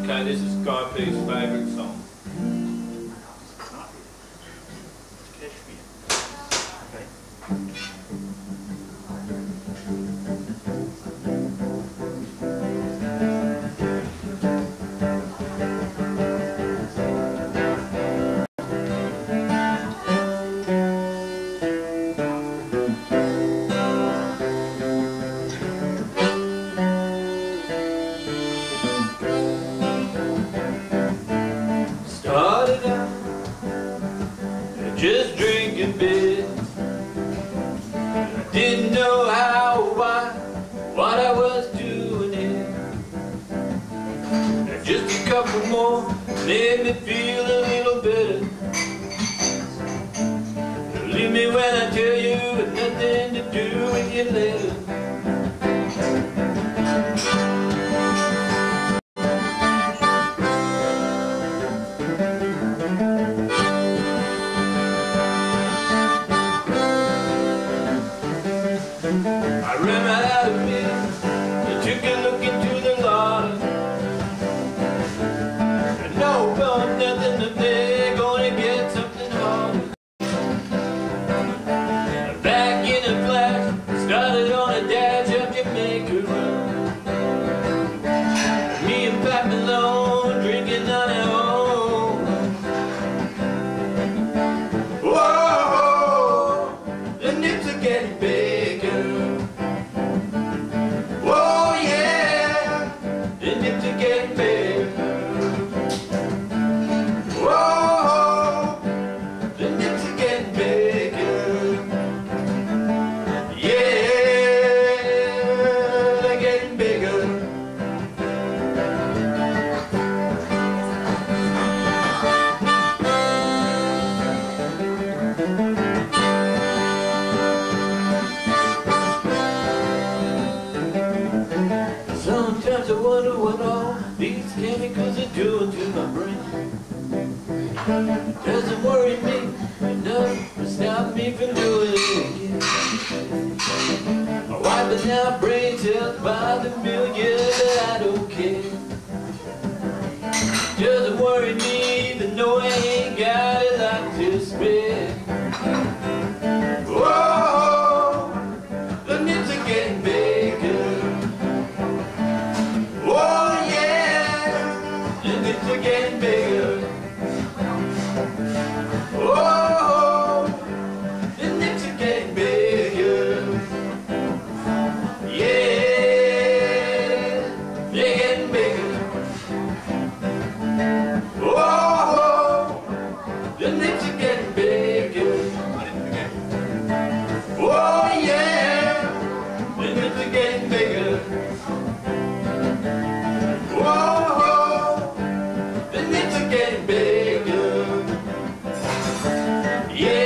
Okay, this is Scarface's favorite song. Just drinking beer. I didn't know how or why, what I was doing here. And just a couple more made me feel a little better. Believe me when I tell you it's nothing to do with you later. I ran right out of bed and took a look into the larder. And no, but nothing up there, gonna get something harder. Back in a flash, started on a dash up Jamaica Road. Me and Pat Malone drinking on our own. Whoa, the nips are getting bigger. Sometimes I wonder what all these chemicals are doing to my brain. Doesn't worry me enough to stop me from doing it again. I'm wiping out brain cells by the million, but I don't care. Doesn't worry me even though I ain't got a lot to spare. Whoa, the nips are getting bigger. Getting bigger. Oh, the nips are getting bigger. Yeah, they're getting bigger. Oh, the nips are getting bigger. Oh yeah, the nips are getting bigger. Whoa, getting bigger. Yeah.